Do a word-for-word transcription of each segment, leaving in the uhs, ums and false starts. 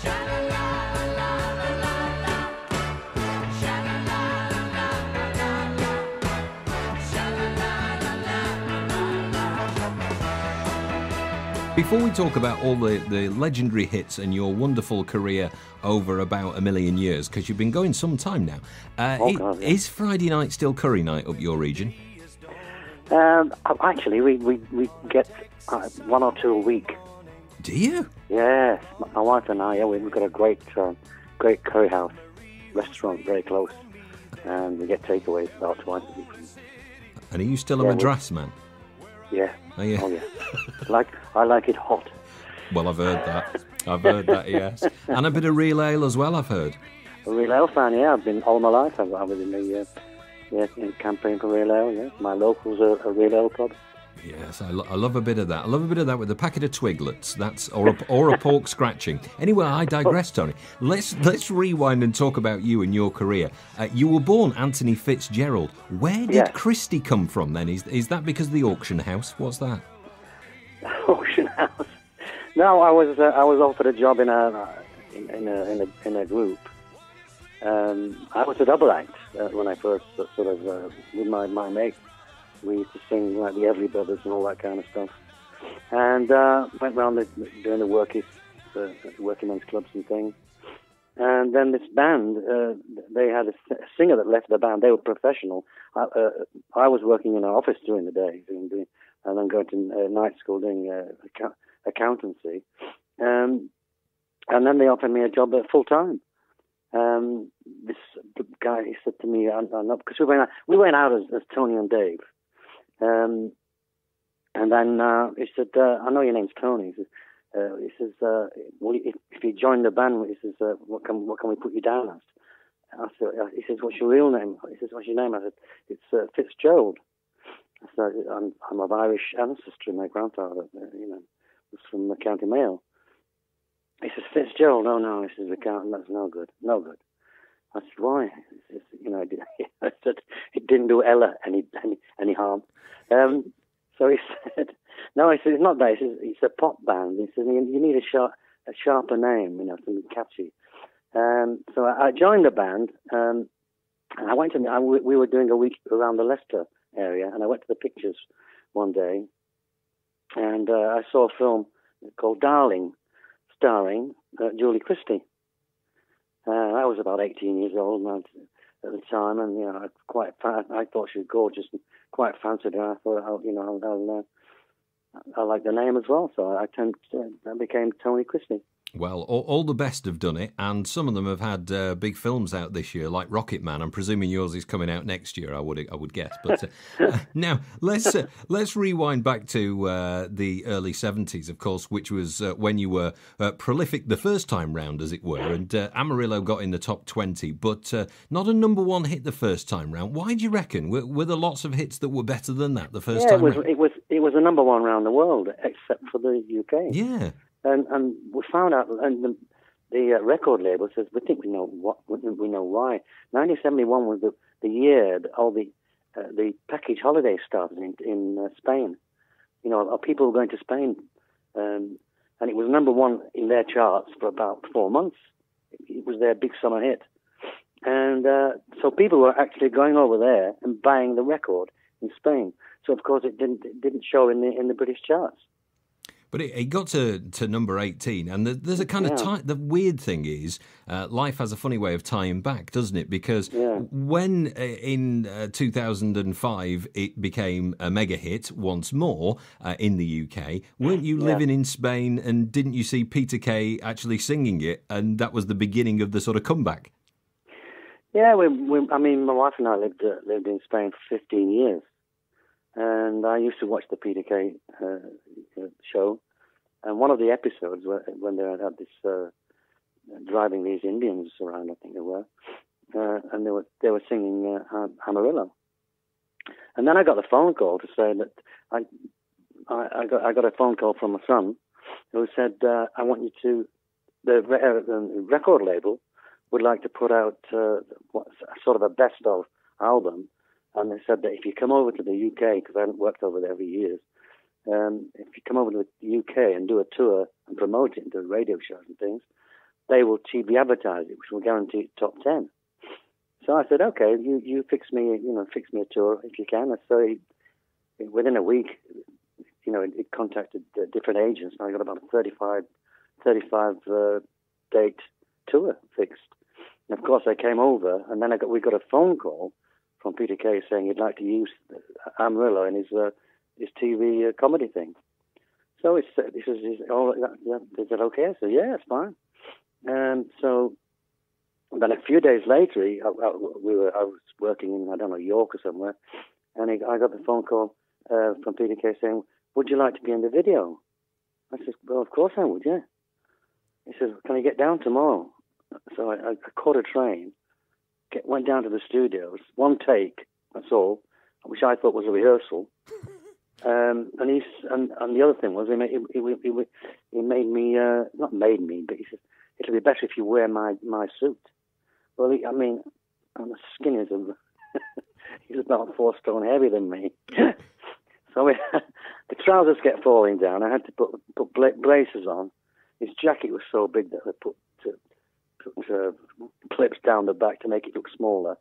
Before we talk about all the, the legendary hits and your wonderful career over about a million years, because you've been going some time now, uh, oh, it, God, yeah. is Friday night still curry night up your region? Um, actually, we, we, we get uh, one or two a week. Do you? Yes, my wife and I, yeah, we've got a great uh, great curry house, restaurant very close, and we get takeaways about twice a week. And are you still a yeah, Madras man? Yeah. Are you? Oh, yeah. like, I like it hot. Well, I've heard that. I've heard that, yes. And a bit of real ale as well, I've heard. A real ale fan, yeah. I've been all my life. I've, I was in the uh, yeah, in campaign for real ale, yeah. My local's a, a real ale pub. Yes, I, lo- I love a bit of that. I love a bit of that with a packet of Twiglets. That's or a, or a pork scratching. Anyway, I digress, Tony. Let's let's rewind and talk about you and your career. Uh, you were born Anthony Fitzgerald. Where did Yeah. Christie come from then? Is is that because of the auction house? What's that? Auction house. No, I was uh, I was offered a job in a in, in a in a in a group. Um, I was a double act uh, when I first uh, sort of uh, with my my mate. We used to sing like the Everly Brothers and all that kind of stuff, and uh, went around the, doing the workies, uh, working men's clubs and things. And then this band, uh, they had a, a singer that left the band. They were professional. I, uh, I was working in an office during the day, doing, doing, and then going to uh, night school doing uh, account, accountancy. Um, and then they offered me a job at full time. Um, this guy, he said to me, I'm, I'm not, because we went out, we went out as, as Tony and Dave. Um, and then uh, he said, uh, I know your name's Tony. He says, uh, he says uh, well, if, if you join the band, he says, uh, what can what can we put you down as? I said, uh, he says, what's your real name? He says, what's your name? I said, it's uh, Fitzgerald. I said, I'm, I'm of Irish ancestry. My grandfather, uh, you know, was from the County Mayo. He says, Fitzgerald. Oh no, he says, the count, that's no good, no good. I said, why? He says, you know, I, did, I said, it didn't do Ella any any, any harm. Um, so he said, no, he said, it's not that. He says, it's a pop band. He says, you need a, sharp, a sharper name, you know, something catchy. Um, so I, I joined the band, um, and I went to, I, we were doing a week around the Leicester area, and I went to the pictures one day, and uh, I saw a film called Darling, starring uh, Julie Christie. Uh, I was about eighteen years old at the time, and you know, I quite I thought she was gorgeous, and quite fancied her. I thought, oh, you know, I'll, uh, I like the name as well, so I turned, uh, I became Tony Christie. Well, all, all the best have done it, and some of them have had uh, big films out this year, like Rocket Man. I'm presuming yours is coming out next year. I would, I would guess. But uh, uh, now let's uh, let's rewind back to uh, the early seventies, of course, which was uh, when you were uh, prolific the first time round, as it were. And uh, Amarillo got in the top twenty, but uh, not a number one hit the first time round. Why do you reckon? Were, were there lots of hits that were better than that the first yeah, time it was, round? it was it was a number one around the world, except for the U K. Yeah. And, and we found out, and the, the uh, record label says, we think we know what, we know why. nineteen seventy-one was the, the year that all the uh, the package holidays started in, in uh, Spain. You know, people were going to Spain, um, and it was number one in their charts for about four months. It was their big summer hit. And uh, so people were actually going over there and buying the record in Spain. So, of course, it didn't it didn't show in the in the British charts. But it, it got to, to number eighteen, and the, there's a kind of yeah. tie, the weird thing is, uh, life has a funny way of tying back, doesn't it? Because yeah. when uh, in uh, two thousand five it became a mega hit once more uh, in the U K, weren't you yeah. living in Spain, and didn't you see Peter Kay actually singing it, and that was the beginning of the sort of comeback? Yeah, we, we, I mean, my wife and I lived uh, lived in Spain for fifteen years. And I used to watch the Peter Kay uh, show, and one of the episodes where, when they had this uh, driving these Indians around, I think they were, uh, and they were they were singing uh, Amarillo. And then I got a phone call to say that I I, I got I got a phone call from my son who said uh, I want you to the, uh, the record label would like to put out uh, what, sort of a best of album. And they said that if you come over to the U K, because I hadn't worked over there for years, um, if you come over to the U K and do a tour and promote it and do radio shows and things, they will T V advertise it, which will guarantee top ten. So I said, okay, you, you fix me, you know, fix me a tour if you can. So he, within a week, you know, it, it contacted uh, different agents, and I got about a thirty-five, thirty-five uh, date tour fixed. And of course, I came over, and then I got we got a phone call from Peter Kay saying he'd like to use Amarillo in his uh, his T V uh, comedy thing. So it's uh, this is is all that, that, is that okay? I said, yeah, it's fine. And so then a few days later, he, I, I, we were I was working in I don't know York or somewhere, and he, I got the phone call uh, from Peter Kay saying, would you like to be in the video? I said, well, of course I would, yeah. He says, can I get down tomorrow? So I, I caught a train, get, went down to the studios, one take, that's all, which I thought was a rehearsal. Um, and he's and, and the other thing was, he made, he, he, he, he made me, uh, not made me, but he said, it'll be better if you wear my, my suit. Well, he, I mean, I'm as skinny as a... he's about four stone heavier than me. So we, the trousers kept falling down. I had to put put bla- braces on. His jacket was so big that I put, uh, put uh, clips down the back to make it look smaller.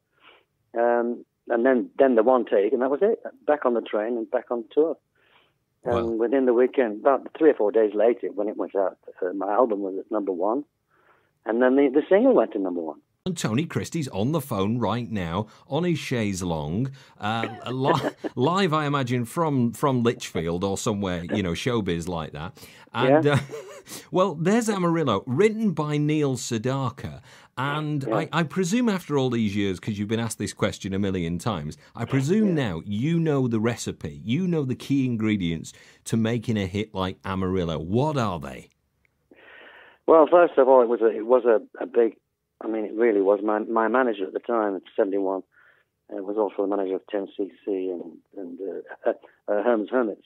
Um, and then, then the one take, and that was it. Back on the train and back on tour. And Wow. within the weekend, about three or four days later, when it went out, uh, my album was at number one. And then the, the single went to number one. And Tony Christie's on the phone right now, on his chaise longue, uh, li- live, I imagine, from, from Lichfield or somewhere, you know, showbiz like that. And, Yeah. uh, well, there's Amarillo, written by Neil Sedaka. And Yeah. I, I presume after all these years, because you've been asked this question a million times, I presume Yeah. now you know the recipe, you know the key ingredients to making a hit like Amarillo. What are they? Well, first of all, it was a, it was a, a big... I mean, it really was. My my manager at the time, at seventy-one, uh, was also the manager of ten C C and, and uh, uh, Herman's Hermits.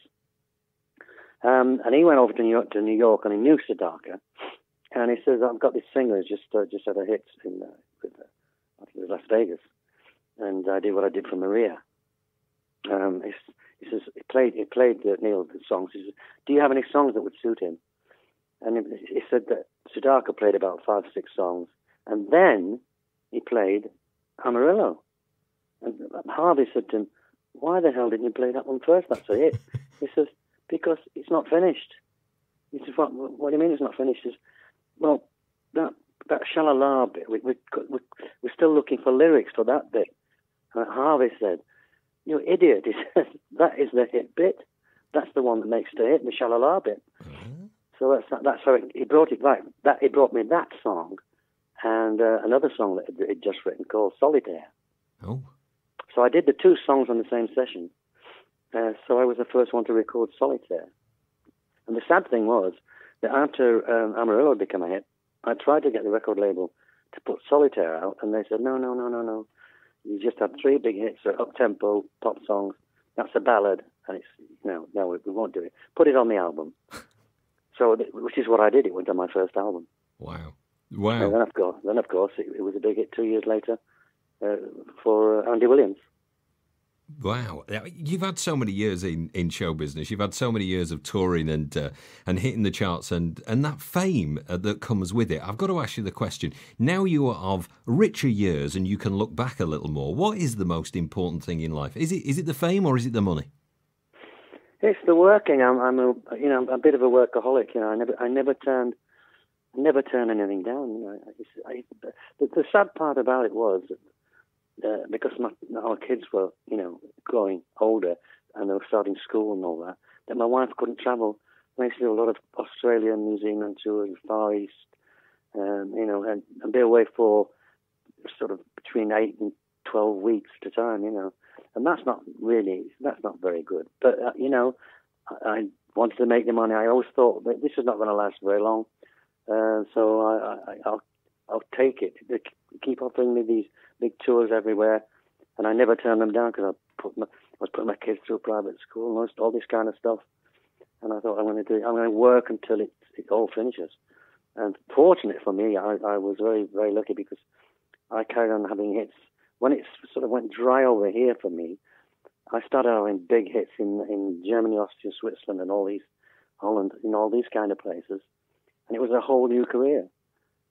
Um, and he went over to New York, to New York and he knew Sedaka. And he says, I've got this singer who's just, uh, just had a hit in uh, with, uh, I think it was Las Vegas. And I did what I did for Maria. Um, he, he says, he played, he played uh, Neil the songs. He says, do you have any songs that would suit him? And he, he said that Sedaka played about five or six songs. And then he played Amarillo. And Harvey said to him, why the hell didn't you play that one first? That's a hit. He says, because it's not finished. He says, what, what do you mean it's not finished? He says, well, that that shalala bit, we, we, we, we're still looking for lyrics for that bit. And Harvey said, you idiot. He said, that is the hit bit. That's the one that makes the hit, the shalala bit. Mm-hmm. So that's that's how it, he brought it back. That, he brought me that song. And uh, another song that he'd just written called Solitaire. Oh. So I did the two songs on the same session. Uh, so I was the first one to record Solitaire. And the sad thing was that after um, Amarillo had become a hit, I tried to get the record label to put Solitaire out, and they said, no, no, no, no, no. You just have three big hits, or up-tempo pop songs. That's a ballad, and it's, no, no, we, we won't do it. Put it on the album. So, which is what I did. It went on my first album. Wow. Wow. And then, of course, then, of course it, it was a big hit two years later uh, for uh, Andy Williams. Wow. You've had so many years in, in show business. You've had so many years of touring and uh, and hitting the charts and, and that fame uh, that comes with it. I've got to ask you the question. Now you are of richer years and you can look back a little more. What is the most important thing in life? Is it is it the fame or is it the money? It's the working. I'm, I'm a, you know, I'm a bit of a workaholic. You know, I never, I never turned... Never turn anything down. You know, it's, I, the, the sad part about it was uh, because my, our kids were, you know, growing older and they were starting school and all that, that my wife couldn't travel. I used to do a lot of Australia and New Zealand tours, Far East, um, you know, and, and be away for sort of between eight and twelve weeks at a time, you know. And that's not really, that's not very good. But, uh, you know, I, I wanted to make the money. I always thought that this is not going to last very long. Uh, so I, I, I'll I'll take it. They keep offering me these big tours everywhere, and I never turn them down because I put my, I was putting my kids through private school and all this kind of stuff. And I thought I'm going to do. I'm going to work until it, it all finishes. And fortunate for me, I, I was very very lucky because I carried on having hits. When it sort of went dry over here for me, I started having big hits in in Germany, Austria, Switzerland, and all these Holland, in all these kind of places. And it was a whole new career.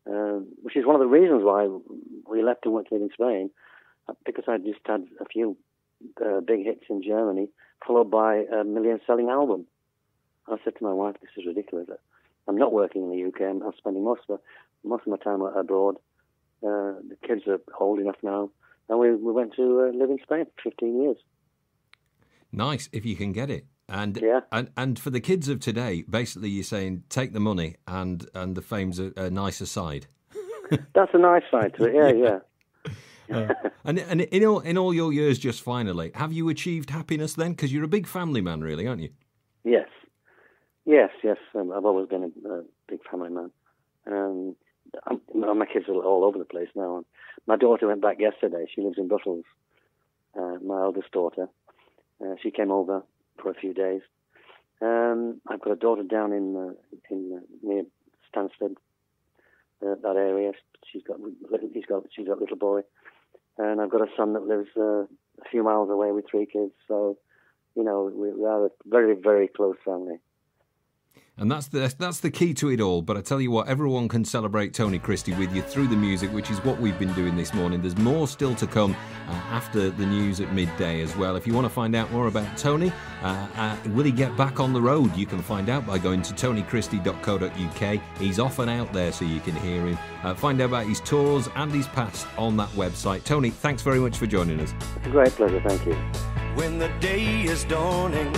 uh, which is one of the reasons why we left and went to live in Spain, because I just had a few uh, big hits in Germany, followed by a million-selling album. I said to my wife, "This is ridiculous. I'm not working in the U K. I'm, I'm spending most of my, most of my time abroad. Uh, the kids are old enough now, and we we went to uh, live in Spain for fifteen years. Nice, if you can get it. And, yeah. and and for the kids of today, basically you're saying take the money and, and the fame's a, a nicer side. That's a nice side to it, yeah, yeah. uh, and and in all, in all your years, just finally, have you achieved happiness then? Because you're a big family man, really, aren't you? Yes. Yes, yes. Um, I've always been a, a big family man. Um, I'm, my kids are all over the place now. My daughter went back yesterday. She lives in Brussels, uh, my eldest daughter. Uh, she came over for a few days. Um, I've got a daughter down in uh, in uh, near Stansted, uh, that area. She's got he's got she's got a little boy, and I've got a son that lives uh, a few miles away with three kids. So, you know, we are a very very close family. And that's the that's the key to it all. But I tell you what, everyone can celebrate Tony Christie with you through the music, which is what we've been doing this morning. There's more still to come uh, after the news at midday as well. If you want to find out more about Tony, uh, uh, will he get back on the road? You can find out by going to tony christie dot co dot uk. He's often out there so you can hear him. Uh, find out about his tours and his past on that website. Tony, thanks very much for joining us. It's a great pleasure, thank you. When the day is dawning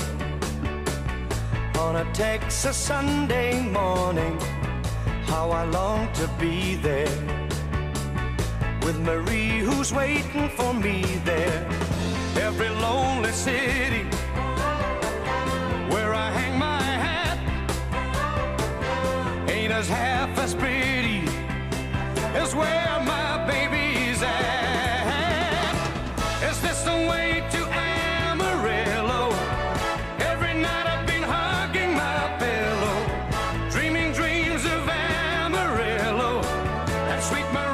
on a Texas Sunday morning, how I long to be there with Marie who's waiting for me there. Every lonely city where I hang my hat ain't as half as pretty as where my baby's at. Is this the way to Amarillo? Every night I've been hugging my pillow, dreaming dreams of Amarillo and sweet Marie.